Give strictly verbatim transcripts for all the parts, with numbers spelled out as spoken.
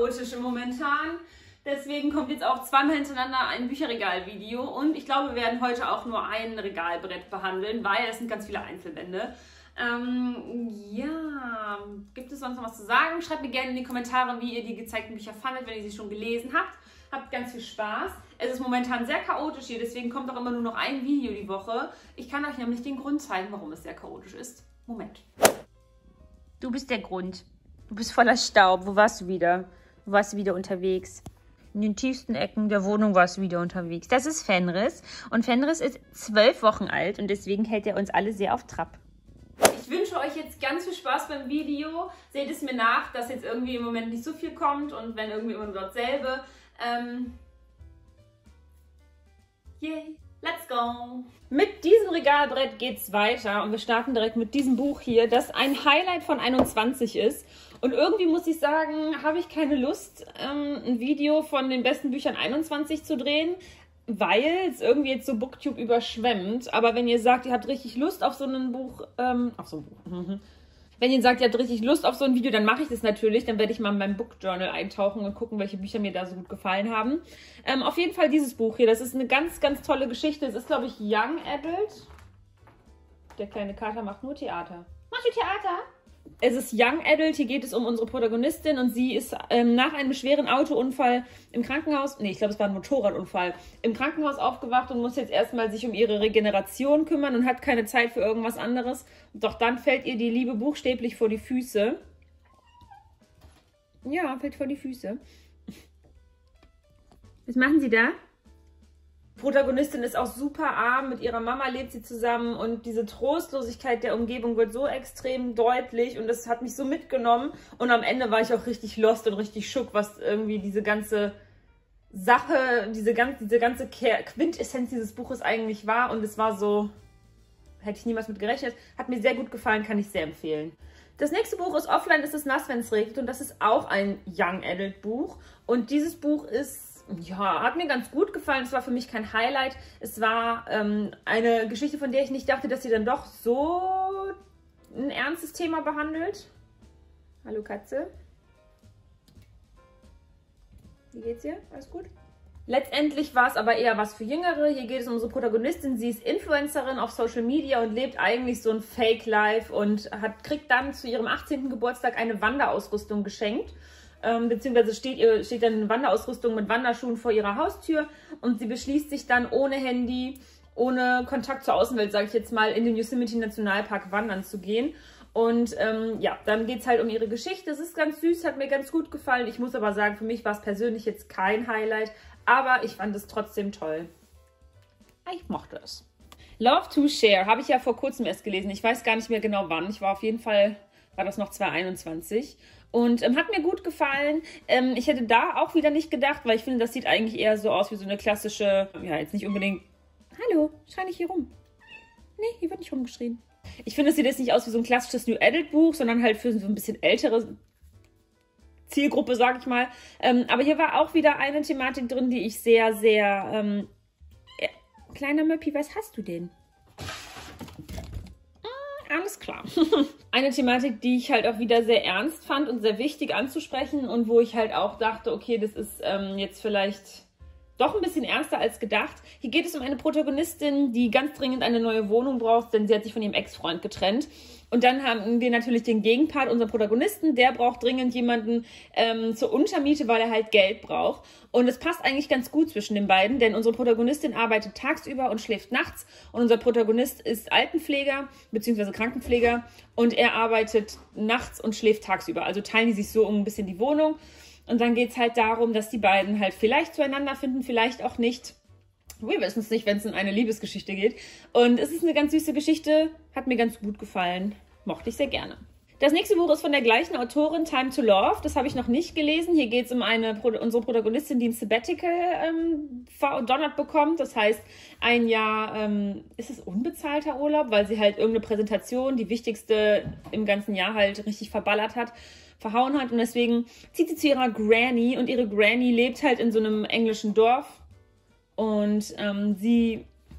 chaotisch momentan. Deswegen kommt jetzt auch zweimal hintereinander ein Bücherregal-Video. Und ich glaube, wir werden heute auch nur ein Regalbrett behandeln, weil es sind ganz viele Einzelbände. Ähm, ja, gibt es sonst noch was zu sagen? Schreibt mir gerne in die Kommentare, wie ihr die gezeigten Bücher fandet, wenn ihr sie schon gelesen habt. Habt ganz viel Spaß. Es ist momentan sehr chaotisch hier, deswegen kommt auch immer nur noch ein Video die Woche. Ich kann euch nämlich den Grund zeigen, warum es sehr chaotisch ist. Moment. Du bist der Grund. Du bist voller Staub. Wo warst du wieder? Wo warst du wieder unterwegs? In den tiefsten Ecken der Wohnung warst du wieder unterwegs. Das ist Fenris. Und Fenris ist zwölf Wochen alt und deswegen hält er uns alle sehr auf Trab. Ich wünsche euch jetzt ganz viel Spaß beim Video. Seht es mir nach, dass jetzt irgendwie im Moment nicht so viel kommt und wenn irgendwie immer nur dasselbe. Ähm, yay, let's go! Mit diesem Regalbrett geht's weiter und wir starten direkt mit diesem Buch hier, das ein Highlight von einundzwanzig ist. Und irgendwie muss ich sagen, habe ich keine Lust, ähm, ein Video von den besten Büchern einundzwanzig zu drehen, weil es irgendwie jetzt so Booktube überschwemmt. Aber wenn ihr sagt, ihr habt richtig Lust auf so ein Buch, ähm, auf so ein Buch, mhm. Wenn ihr sagt, ihr habt richtig Lust auf so ein Video, dann mache ich das natürlich. Dann werde ich mal in meinem Book Journal eintauchen und gucken, welche Bücher mir da so gut gefallen haben. Ähm, auf jeden Fall dieses Buch hier. Das ist eine ganz, ganz tolle Geschichte. Es ist, glaube ich, Young Adult. Der kleine Kater macht nur Theater. Machst du Theater? Es ist Young Adult. Hier geht es um unsere Protagonistin und sie ist ähm, nach einem schweren Autounfall im Krankenhaus, nee, ich glaube, es war ein Motorradunfall, im Krankenhaus aufgewacht und muss jetzt erstmal sich um ihre Regeneration kümmern und hat keine Zeit für irgendwas anderes. Doch dann fällt ihr die Liebe buchstäblich vor die Füße. Ja, fällt vor die Füße. Was machen Sie da? Protagonistin ist auch super arm, mit ihrer Mama lebt sie zusammen und diese Trostlosigkeit der Umgebung wird so extrem deutlich und das hat mich so mitgenommen und am Ende war ich auch richtig lost und richtig schock, was irgendwie diese ganze Sache, diese ganze, diese ganze Quintessenz dieses Buches eigentlich war und es war so, hätte ich niemals mit gerechnet, hat mir sehr gut gefallen, kann ich sehr empfehlen. Das nächste Buch ist Offline ist es nass, wenn es regnet und das ist auch ein Young Adult Buch und dieses Buch ist ja, hat mir ganz gut gefallen. Es war für mich kein Highlight. Es war ähm, eine Geschichte, von der ich nicht dachte, dass sie dann doch so ein ernstes Thema behandelt. Hallo Katze. Wie geht's dir? Alles gut? Letztendlich war es aber eher was für Jüngere. Hier geht es um unsere Protagonistin. Sie ist Influencerin auf Social Media und lebt eigentlich so ein Fake-Life und hat, kriegt dann zu ihrem achtzehnten Geburtstag eine Wanderausrüstung geschenkt. Ähm, beziehungsweise steht, ihr, steht dann eine Wanderausrüstung mit Wanderschuhen vor ihrer Haustür und sie beschließt sich dann ohne Handy, ohne Kontakt zur Außenwelt, sage ich jetzt mal, in den Yosemite Nationalpark wandern zu gehen. Und ähm, ja, dann geht es halt um ihre Geschichte. Es ist ganz süß, hat mir ganz gut gefallen. Ich muss aber sagen, für mich war es persönlich jetzt kein Highlight, aber ich fand es trotzdem toll. Ich mochte es. Love to Share habe ich ja vor kurzem erst gelesen. Ich weiß gar nicht mehr genau wann. Ich war auf jeden Fall, war das noch zwanzig einundzwanzig. Und ähm, hat mir gut gefallen. Ähm, ich hätte da auch wieder nicht gedacht, weil ich finde, das sieht eigentlich eher so aus wie so eine klassische, ja, jetzt nicht unbedingt, hallo, schrei nicht hier rum. Nee, hier wird nicht rumgeschrien. Ich finde, es sieht jetzt nicht aus wie so ein klassisches New Adult Buch, sondern halt für so ein bisschen ältere Zielgruppe, sage ich mal. Ähm, aber hier war auch wieder eine Thematik drin, die ich sehr, sehr, ähm, äh, kleiner Möppi, was hast du denn? Alles klar. Eine Thematik, die ich halt auch wieder sehr ernst fand und sehr wichtig anzusprechen und wo ich halt auch dachte, okay, das ist ähm, jetzt vielleicht doch ein bisschen ernster als gedacht. Hier geht es um eine Protagonistin, die ganz dringend eine neue Wohnung braucht, denn sie hat sich von ihrem Ex-Freund getrennt. Und dann haben wir natürlich den Gegenpart, unseren Protagonisten, der braucht dringend jemanden ähm, zur Untermiete, weil er halt Geld braucht. Und es passt eigentlich ganz gut zwischen den beiden, denn unsere Protagonistin arbeitet tagsüber und schläft nachts. Und unser Protagonist ist Altenpfleger bzw. Krankenpfleger und er arbeitet nachts und schläft tagsüber. Also teilen die sich so um ein bisschen die Wohnung. Und dann geht es halt darum, dass die beiden halt vielleicht zueinander finden, vielleicht auch nicht. Wir wissen es nicht, wenn es in eine Liebesgeschichte geht. Und es ist eine ganz süße Geschichte, hat mir ganz gut gefallen, mochte ich sehr gerne. Das nächste Buch ist von der gleichen Autorin, Time to Love. Das habe ich noch nicht gelesen. Hier geht es um eine, unsere Protagonistin, die ein Sabbatical ähm, verdonnert bekommt. Das heißt, ein Jahr, ähm, ist es unbezahlter Urlaub, weil sie halt irgendeine Präsentation, die wichtigste im ganzen Jahr halt richtig verballert hat, verhauen hat. Und deswegen zieht sie zu ihrer Granny und ihre Granny lebt halt in so einem englischen Dorf. Und ähm, sie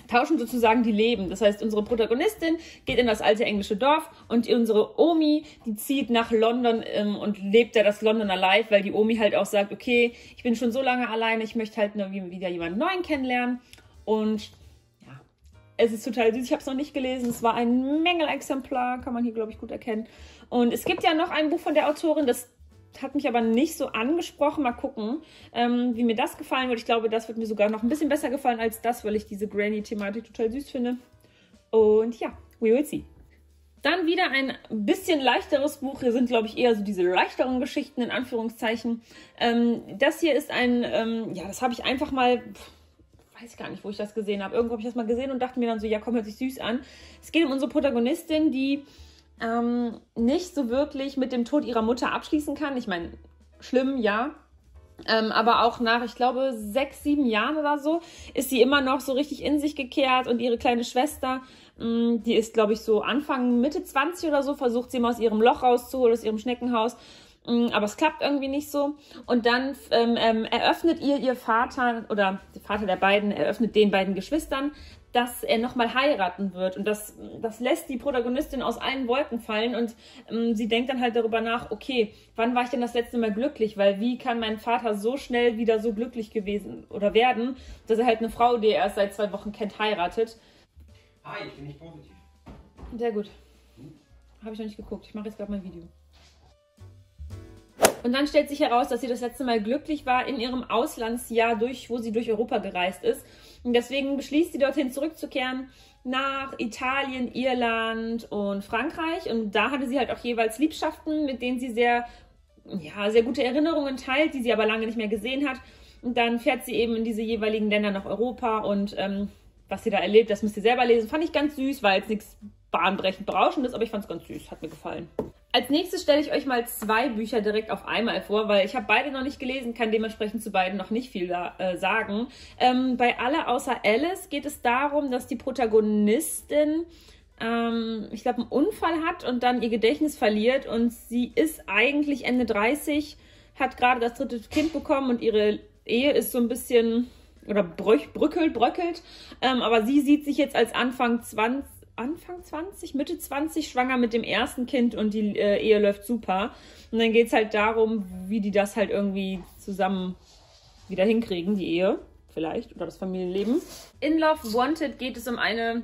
tauschen sozusagen die Leben. Das heißt, unsere Protagonistin geht in das alte englische Dorf und unsere Omi, die zieht nach London ähm, und lebt da das Londoner Life, weil die Omi halt auch sagt, okay, ich bin schon so lange alleine, ich möchte halt nur wieder jemanden Neuen kennenlernen. Und ja, es ist total süß. Ich habe es noch nicht gelesen. Es war ein Mängelexemplar, kann man hier, glaube ich, gut erkennen. Und es gibt ja noch ein Buch von der Autorin, das hat mich aber nicht so angesprochen. Mal gucken, ähm, wie mir das gefallen wird. Ich glaube, das wird mir sogar noch ein bisschen besser gefallen als das, weil ich diese Granny-Thematik total süß finde. Und ja, we will see. Dann wieder ein bisschen leichteres Buch. Hier sind, glaube ich, eher so diese leichteren Geschichten, in Anführungszeichen. Ähm, das hier ist ein, ähm, ja, das habe ich einfach mal, pff, weiß ich gar nicht, wo ich das gesehen habe. Irgendwo habe ich das mal gesehen und dachte mir dann so, ja komm, hört sich süß an. Es geht um unsere Protagonistin, die Ähm, nicht so wirklich mit dem Tod ihrer Mutter abschließen kann. Ich meine, schlimm, ja. Ähm, aber auch nach, ich glaube, sechs, sieben Jahren oder so, ist sie immer noch so richtig in sich gekehrt. Und ihre kleine Schwester, mh, die ist, glaube ich, so Anfang, Mitte zwanzig oder so, versucht sie mal aus ihrem Loch rauszuholen, aus ihrem Schneckenhaus. Aber es klappt irgendwie nicht so. Und dann ähm, ähm, eröffnet ihr ihr Vater, oder der Vater der beiden, eröffnet den beiden Geschwistern, dass er nochmal heiraten wird. Und das, das lässt die Protagonistin aus allen Wolken fallen. Und ähm, sie denkt dann halt darüber nach, okay, wann war ich denn das letzte Mal glücklich? Weil wie kann mein Vater so schnell wieder so glücklich gewesen oder werden, dass er halt eine Frau, die er erst seit zwei Wochen kennt, heiratet? Hi, ich bin nicht positiv. Sehr gut. Habe ich noch nicht geguckt. Ich mache jetzt gerade mein Video. Und dann stellt sich heraus, dass sie das letzte Mal glücklich war in ihrem Auslandsjahr, durch, wo sie durch Europa gereist ist. Und deswegen beschließt sie, dorthin zurückzukehren nach Italien, Irland und Frankreich. Und da hatte sie halt auch jeweils Liebschaften, mit denen sie sehr, ja, sehr gute Erinnerungen teilt, die sie aber lange nicht mehr gesehen hat. Und dann fährt sie eben in diese jeweiligen Länder nach Europa. Und ähm, was sie da erlebt, das müsst ihr selber lesen. Fand ich ganz süß, war jetzt nichts bahnbrechend berauschendes, aber ich fand es ganz süß, hat mir gefallen. Als nächstes stelle ich euch mal zwei Bücher direkt auf einmal vor, weil ich habe beide noch nicht gelesen, kann dementsprechend zu beiden noch nicht viel da, äh, sagen. Ähm, bei Alle außer Alice geht es darum, dass die Protagonistin, ähm, ich glaube, einen Unfall hat und dann ihr Gedächtnis verliert. Und sie ist eigentlich Ende dreißig, hat gerade das dritte Kind bekommen und ihre Ehe ist so ein bisschen, oder bröch, bröckelt, bröckelt. Ähm, aber sie sieht sich jetzt als Anfang zwanzig, Anfang zwanzig, Mitte zwanzig schwanger mit dem ersten Kind und die äh, Ehe läuft super. Und dann geht es halt darum, wie die das halt irgendwie zusammen wieder hinkriegen, die Ehe vielleicht, oder das Familienleben. In Love Wanted geht es um eine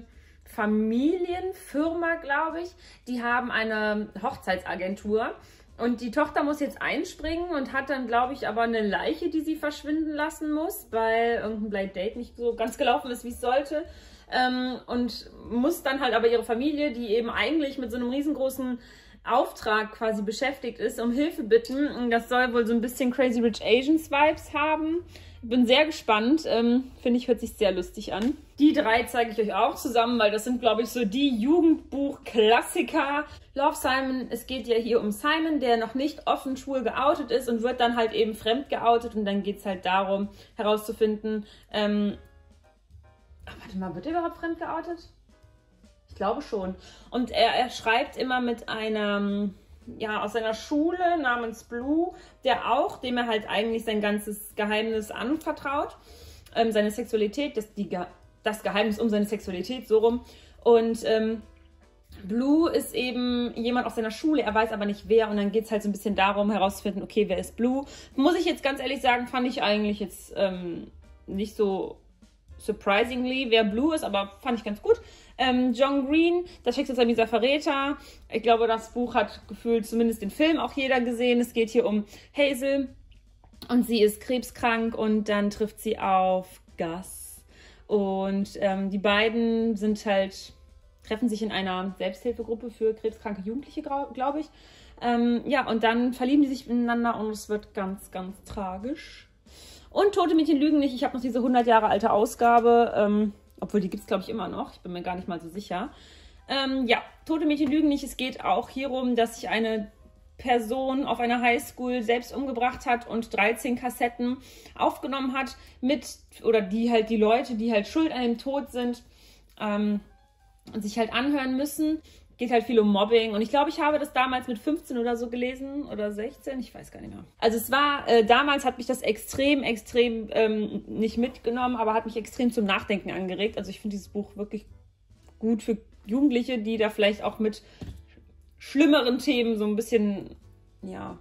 Familienfirma, glaube ich. Die haben eine Hochzeitsagentur und die Tochter muss jetzt einspringen und hat dann, glaube ich, aber eine Leiche, die sie verschwinden lassen muss, weil irgendein Blind Date nicht so ganz gelaufen ist, wie es sollte. Ähm, und muss dann halt aber ihre Familie, die eben eigentlich mit so einem riesengroßen Auftrag quasi beschäftigt ist, um Hilfe bitten. Und das soll wohl so ein bisschen Crazy Rich Asians Vibes haben. Ich bin sehr gespannt. Ähm, finde ich, hört sich sehr lustig an. Die drei zeige ich euch auch zusammen, weil das sind, glaube ich, so die Jugendbuch-Klassiker. Love, Simon, es geht ja hier um Simon, der noch nicht offen schwul geoutet ist und wird dann halt eben fremd geoutet. Und dann geht es halt darum, herauszufinden, ähm, Ach, warte mal, wird er überhaupt fremd geoutet? Ich glaube schon. Und er, er schreibt immer mit einem, ja, aus seiner Schule namens Blue, der auch, dem er halt eigentlich sein ganzes Geheimnis anvertraut. Ähm, seine Sexualität, das, die, das Geheimnis um seine Sexualität, so rum. Und ähm, Blue ist eben jemand aus seiner Schule, er weiß aber nicht wer. Und dann geht es halt so ein bisschen darum, herauszufinden, okay, wer ist Blue? Muss ich jetzt ganz ehrlich sagen, fand ich eigentlich jetzt ähm, nicht so surprisingly, wer Blue ist, aber fand ich ganz gut. Ähm, John Green, das Schicksalsermieser Verräter. Ich glaube, das Buch hat gefühlt zumindest den Film auch jeder gesehen. Es geht hier um Hazel und sie ist krebskrank und dann trifft sie auf Gus. Und ähm, die beiden sind halt, treffen sich in einer Selbsthilfegruppe für krebskranke Jugendliche, glaube ich. Ähm, ja, und dann verlieben die sich ineinander und es wird ganz, ganz tragisch. Und Tote Mädchen lügen nicht. Ich habe noch diese hundert Jahre alte Ausgabe. Ähm, obwohl, die gibt es, glaube ich, immer noch. Ich bin mir gar nicht mal so sicher. Ähm, ja, Tote Mädchen lügen nicht. Es geht auch hierum, dass sich eine Person auf einer Highschool selbst umgebracht hat und dreizehn Kassetten aufgenommen hat mit, oder die halt die Leute, die halt schuld an dem Tod sind, ähm, und sich halt anhören müssen. geht halt viel um Mobbing. Und ich glaube, ich habe das damals mit fünfzehn oder so gelesen oder sechzehn, ich weiß gar nicht mehr. Also es war, äh, damals hat mich das extrem, extrem ähm, nicht mitgenommen, aber hat mich extrem zum Nachdenken angeregt. Also ich finde dieses Buch wirklich gut für Jugendliche, die da vielleicht auch mit schlimmeren Themen so ein bisschen, ja,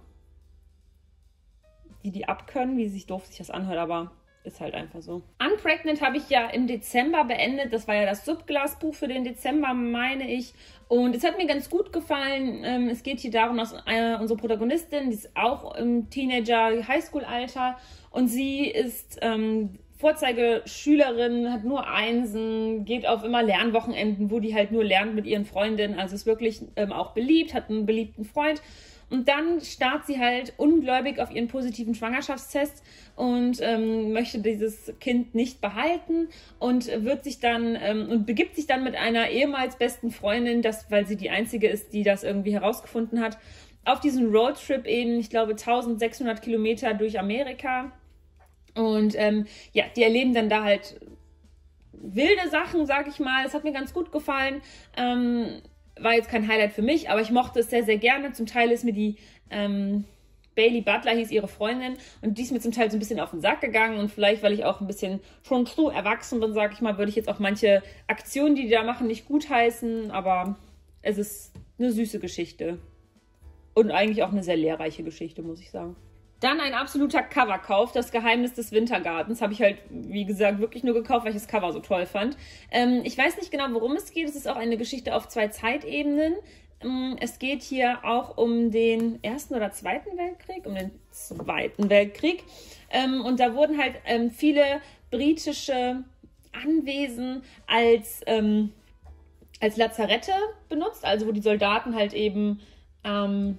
die die abkönnen, wie sich doof sich das anhört, aber ist halt einfach so. Unpregnant habe ich ja im Dezember beendet. Das war ja das Subglas-Buch für den Dezember, meine ich. Und es hat mir ganz gut gefallen. Ähm, es geht hier darum, dass äh, unsere Protagonistin, die ist auch im Teenager-Highschool-Alter und sie ist ähm, Vorzeigeschülerin, hat nur Einsen, geht auf immer Lernwochenenden, wo die halt nur lernt mit ihren Freundinnen. Also ist wirklich ähm, auch beliebt, hat einen beliebten Freund. Und dann starrt sie halt ungläubig auf ihren positiven Schwangerschaftstest und ähm, möchte dieses Kind nicht behalten und wird sich dann ähm, und begibt sich dann mit einer ehemals besten Freundin, das, weil sie die einzige ist, die das irgendwie herausgefunden hat, auf diesen Roadtrip eben, ich glaube, eintausendsechshundert Kilometer durch Amerika. Und ähm, ja, die erleben dann da halt wilde Sachen, sag ich mal. Es hat mir ganz gut gefallen. Ähm, War jetzt kein Highlight für mich, aber ich mochte es sehr, sehr gerne. Zum Teil ist mir die ähm, Bailey Butler, hieß ihre Freundin, und die ist mir zum Teil so ein bisschen auf den Sack gegangen. Und vielleicht, weil ich auch ein bisschen schon zu erwachsen bin, sag ich mal, würde ich jetzt auch manche Aktionen, die die da machen, nicht gutheißen. Aber es ist eine süße Geschichte. Und eigentlich auch eine sehr lehrreiche Geschichte, muss ich sagen. Dann ein absoluter Coverkauf, das Geheimnis des Wintergartens. Habe ich halt, wie gesagt, wirklich nur gekauft, weil ich das Cover so toll fand. Ähm, ich weiß nicht genau, worum es geht. Es ist auch eine Geschichte auf zwei Zeitebenen. Ähm, es geht hier auch um den Ersten oder Zweiten Weltkrieg, um den Zweiten Weltkrieg. Ähm, und da wurden halt ähm, viele britische Anwesen als, ähm, als Lazarette benutzt, also wo die Soldaten halt eben Ähm,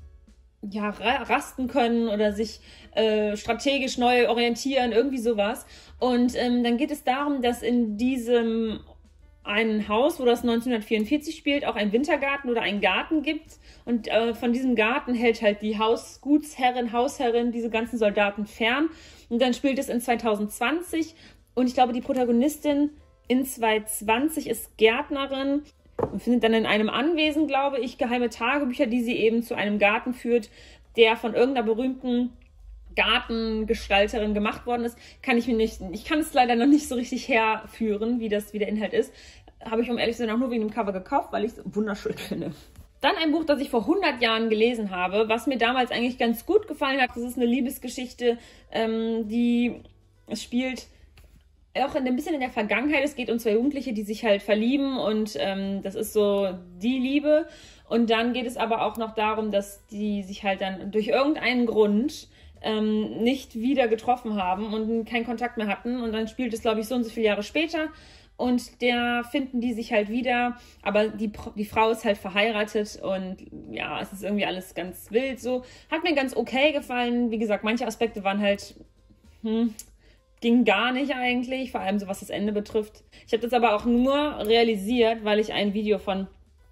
ja, rasten können oder sich äh, strategisch neu orientieren, irgendwie sowas. Und ähm, dann geht es darum, dass in diesem einen Haus, wo das neunzehnhundertvierundvierzig spielt, auch ein Wintergarten oder einen Garten gibt. Und äh, von diesem Garten hält halt die Hausgutsherrin, Hausherrin diese ganzen Soldaten fern. Und dann spielt es in zweitausendzwanzig. Und ich glaube, die Protagonistin in zweitausendzwanzig ist Gärtnerin und findet dann in einem Anwesen, glaube ich, geheime Tagebücher, die sie eben zu einem Garten führt, der von irgendeiner berühmten Gartengestalterin gemacht worden ist. Kann ich mir nicht, ich kann es leider noch nicht so richtig herführen, wie das, wie der Inhalt ist. Habe ich, um ehrlich zu sein, auch nur wegen dem Cover gekauft, weil ich es wunderschön finde. Dann ein Buch, das ich vor hundert Jahren gelesen habe, was mir damals eigentlich ganz gut gefallen hat. Das ist eine Liebesgeschichte, ähm, die es spielt auch in, ein bisschen in der Vergangenheit. Es geht um zwei Jugendliche, die sich halt verlieben und ähm, das ist so die Liebe. Und dann geht es aber auch noch darum, dass die sich halt dann durch irgendeinen Grund ähm, nicht wieder getroffen haben und keinen Kontakt mehr hatten. Und dann spielt es, glaube ich, so und so viele Jahre später. Und der finden die sich halt wieder, aber die, die Frau ist halt verheiratet und ja, es ist irgendwie alles ganz wild so. Hat mir ganz okay gefallen. Wie gesagt, manche Aspekte waren halt... Hm, ging gar nicht eigentlich, vor allem so was das Ende betrifft. Ich habe das aber auch nur realisiert, weil ich ein Video von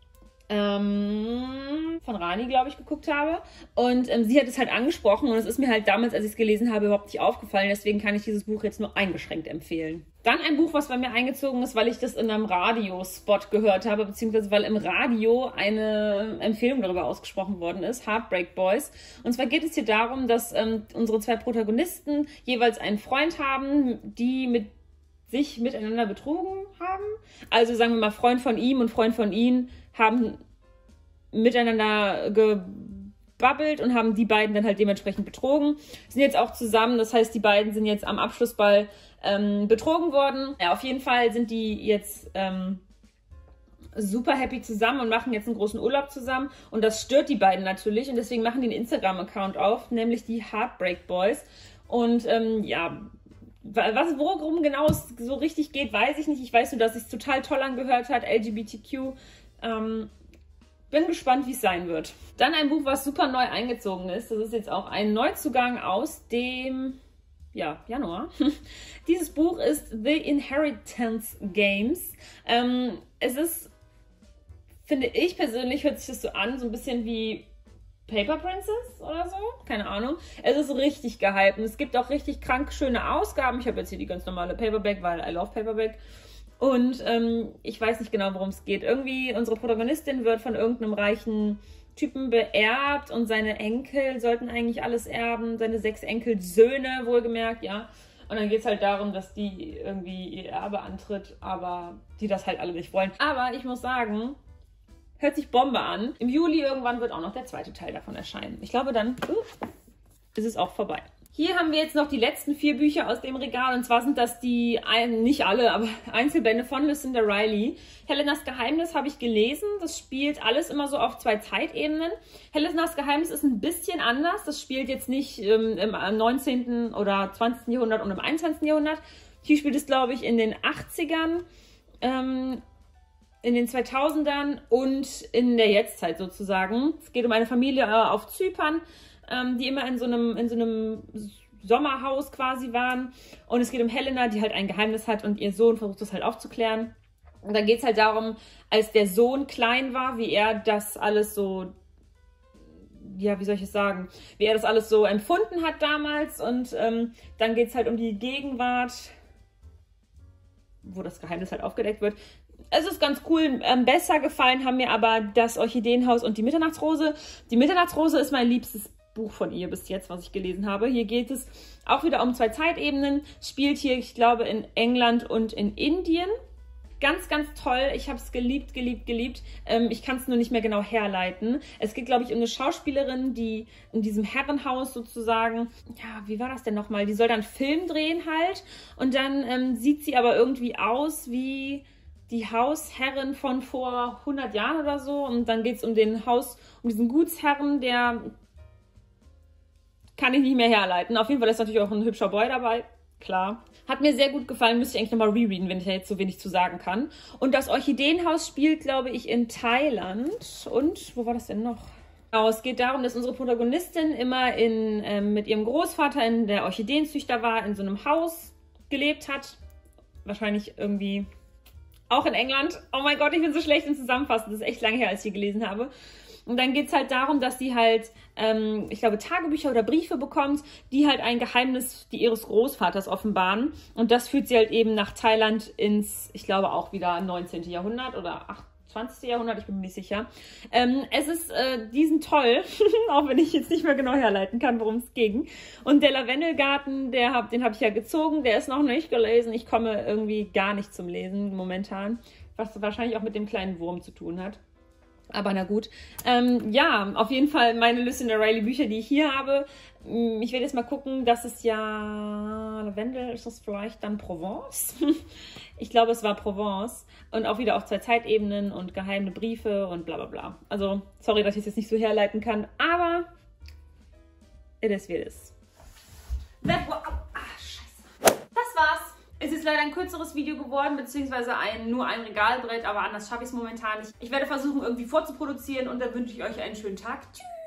ähm, von Rani, glaube ich, geguckt habe. Und ähm, sie hat es halt angesprochen und es ist mir halt damals, als ich es gelesen habe, überhaupt nicht aufgefallen. Deswegen kann ich dieses Buch jetzt nur eingeschränkt empfehlen. Dann ein Buch, was bei mir eingezogen ist, weil ich das in einem Radiospot gehört habe, beziehungsweise weil im Radio eine Empfehlung darüber ausgesprochen worden ist, Heartbreak Boys. Und zwar geht es hier darum, dass ähm, unsere zwei Protagonisten jeweils einen Freund haben, die mit sich miteinander betrogen haben. Also sagen wir mal, Freund von ihm und Freund von ihnen haben miteinander gebabbelt und haben die beiden dann halt dementsprechend betrogen. Sind jetzt auch zusammen, das heißt, die beiden sind jetzt am Abschlussball ähm, betrogen worden. Ja, auf jeden Fall sind die jetzt ähm, super happy zusammen und machen jetzt einen großen Urlaub zusammen. Und das stört die beiden natürlich und deswegen machen die einen Instagram-Account auf, nämlich die Heartbreak Boys. Und ähm, ja, was, worum genau es so richtig geht, weiß ich nicht. Ich weiß nur, dass es total toll angehört hat, L G B T Q. Ähm, bin gespannt, wie es sein wird. Dann ein Buch, was super neu eingezogen ist. Das ist jetzt auch ein Neuzugang aus dem ja, Januar. Dieses Buch ist The Inheritance Games. Ähm, es ist, finde ich persönlich, hört sich das so an, so ein bisschen wie Paper Princess oder so, keine Ahnung. Es ist richtig gehypt und es gibt auch richtig krank schöne Ausgaben. Ich habe jetzt hier die ganz normale Paperback, weil I love Paperback. Und ähm, ich weiß nicht genau, worum es geht. Irgendwie, unsere Protagonistin wird von irgendeinem reichen Typen beerbt und seine Enkel sollten eigentlich alles erben. Seine sechs Enkelsöhne, wohlgemerkt, ja. Und dann geht es halt darum, dass die irgendwie ihr Erbe antritt, aber die das halt alle nicht wollen. Aber ich muss sagen, hört sich Bombe an. Im Juli irgendwann wird auch noch der zweite Teil davon erscheinen. Ich glaube, dann uh, ist es auch vorbei. Hier haben wir jetzt noch die letzten vier Bücher aus dem Regal. Und zwar sind das die, ein, nicht alle, aber Einzelbände von Lucinda Riley. Helenas Geheimnis habe ich gelesen. Das spielt alles immer so auf zwei Zeitebenen. Helenas Geheimnis ist ein bisschen anders. Das spielt jetzt nicht ähm, im neunzehnten oder zwanzigsten Jahrhundert und im einundzwanzigsten Jahrhundert. Hier spielt es, glaube ich, in den achtzigern, ähm, in den zweitausendern und in der Jetztzeit sozusagen. Es geht um eine Familie äh, auf Zypern, die immer in so einem, in so einem Sommerhaus quasi waren. Und es geht um Helena, die halt ein Geheimnis hat und ihr Sohn versucht das halt aufzuklären. Und dann geht es halt darum, als der Sohn klein war, wie er das alles so, ja, wie soll ich es sagen, wie er das alles so empfunden hat damals. Und ähm, dann geht es halt um die Gegenwart, wo das Geheimnis halt aufgedeckt wird. Es ist ganz cool. Ähm, besser gefallen haben mir aber das Orchideenhaus und die Mitternachtsrose. Die Mitternachtsrose ist mein liebstes Buch von ihr bis jetzt, was ich gelesen habe. Hier geht es auch wieder um zwei Zeitebenen. Spielt hier, ich glaube, in England und in Indien. Ganz, ganz toll. Ich habe es geliebt, geliebt, geliebt. Ähm, ich kann es nur nicht mehr genau herleiten. Es geht, glaube ich, um eine Schauspielerin, die in diesem Herrenhaus sozusagen, ja, wie war das denn nochmal? Die soll dann Film drehen halt. Und dann ähm, sieht sie aber irgendwie aus wie die Hausherrin von vor hundert Jahren oder so. Und dann geht es um den Haus, um diesen Gutsherren, der kann ich nicht mehr herleiten. Auf jeden Fall ist natürlich auch ein hübscher Boy dabei. Klar. Hat mir sehr gut gefallen. Müsste ich eigentlich nochmal rereaden, wenn ich da jetzt so wenig zu sagen kann. Und das Orchideenhaus spielt, glaube ich, in Thailand. Und, wo war das denn noch? Genau, es geht darum, dass unsere Protagonistin immer in, ähm, mit ihrem Großvater in der Orchideenzüchter war, in so einem Haus gelebt hat. Wahrscheinlich irgendwie auch in England. Oh mein Gott, ich bin so schlecht im Zusammenfassen. Das ist echt lange her, als ich die gelesen habe. Und dann geht es halt darum, dass sie halt, ähm, ich glaube, Tagebücher oder Briefe bekommt, die halt ein Geheimnis die ihres Großvaters offenbaren. Und das führt sie halt eben nach Thailand ins, ich glaube, auch wieder neunzehnten Jahrhundert oder zwanzigsten Jahrhundert, ich bin mir nicht sicher. Ähm, es ist, äh, die sind toll, auch wenn ich jetzt nicht mehr genau herleiten kann, worum es ging. Und der Lavendelgarten, der hab, den habe ich ja gezogen, der ist noch nicht gelesen. Ich komme irgendwie gar nicht zum Lesen momentan, was wahrscheinlich auch mit dem kleinen Wurm zu tun hat. Aber na gut. Ähm, ja, auf jeden Fall meine Lucinda Riley Bücher, die ich hier habe. Ich werde jetzt mal gucken, das ist ja Lavendel, ist das vielleicht dann Provence? Ich glaube, es war Provence. Und auch wieder auf zwei Zeitebenen und geheime Briefe und bla bla bla. Also, sorry, dass ich es jetzt nicht so herleiten kann, aber it is wie it is. That was, ah, scheiße. Das war's. Es ist leider ein kürzeres Video geworden, beziehungsweise ein, nur ein Regalbrett, aber anders schaffe ich es momentan nicht. Ich werde versuchen, irgendwie vorzuproduzieren und dann wünsche ich euch einen schönen Tag. Tschüss!